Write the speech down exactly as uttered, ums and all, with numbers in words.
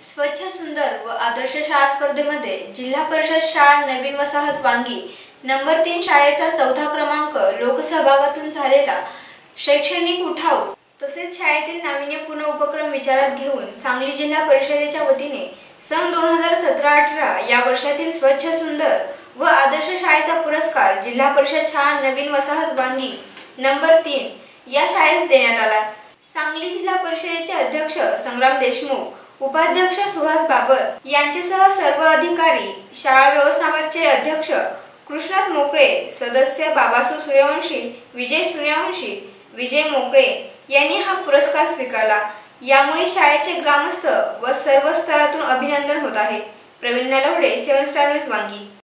स्वच्छ सुंदर व आदर्श शाळा स्पर्धेमध्ये जिल्हा परिषद शाळा नवीन वसाहत वांगी नंबर तीन शाळेचा चौथा क्रमांक लोकसहभागातून झालेला शैक्षणिक उठाव तसेच शाळेतील नाविन्यपूर्ण उपक्रम विचारात घेऊन सांगली जिल्हा परिषदेच्या वतीने सन दोन हजार सतरा अठरा या वर्षातील स्वच्छ सुंदर व आदर्श शाळेचा पुरस्कार जिल्हा परिषद शाळा नवीन वसाहत वांगी नंबर तीन या शाळेस देण्यात आला। सांगली जिल्हा परिषदेचे अध्यक्ष संग्राम देशमुख, उपाध्यक्ष सुहास बाबर यांच्यासह सर्व अधिकारी, शाळा व्यवस्थापनाचे अध्यक्ष कृष्णात मोकळे, सदस्य बाबासू सूर्यवंशी, विजय सूर्यवंशी, विजय मोकळे यांनी हा पुरस्कार स्वीकारला। यामुळे शाळेचे ग्रामस्थ व सर्व स्तरातून अभिनंदन होत आहे। Praveen Nalawade, seven star news वांगी।